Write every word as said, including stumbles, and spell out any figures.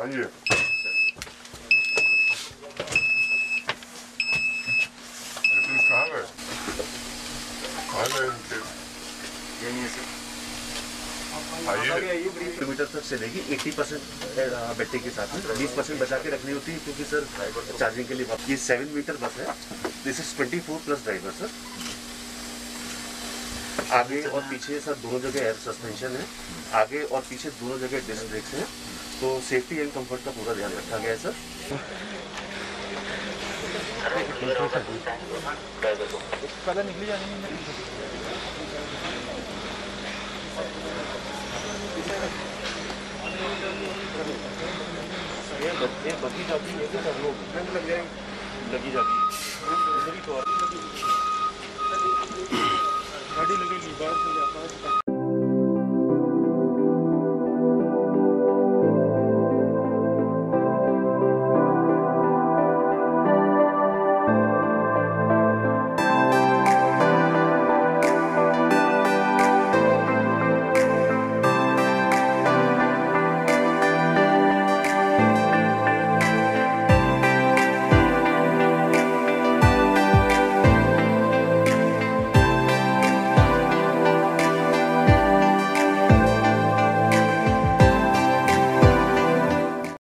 आइए। कहाँ गए? कहाँ गए उनके? यही है सर। आइए। किलोमीटर तक चलेगी अस्सी परसेंट बैटरी के साथ में, बीस परसेंट बचा के रखनी होती है क्योंकि सर चार्जिंग के लिए ये सेवन मीटर बस है। This is twenty four plus driver sir. आगे और पीछे सर दोनों जगह एयर सस्पेंशन है, आगे और पीछे दोनों जगह डिस्क ब्रेक्स हैं, तो सेफ्टी एंड कंफर्ट का पूरा ध्यान रखा गया है सर। कलर निकली जानी ये बगी जाती है सब लोग लग जाएंगे, लगी जाती है। गाड़ी लगेगी बाहर से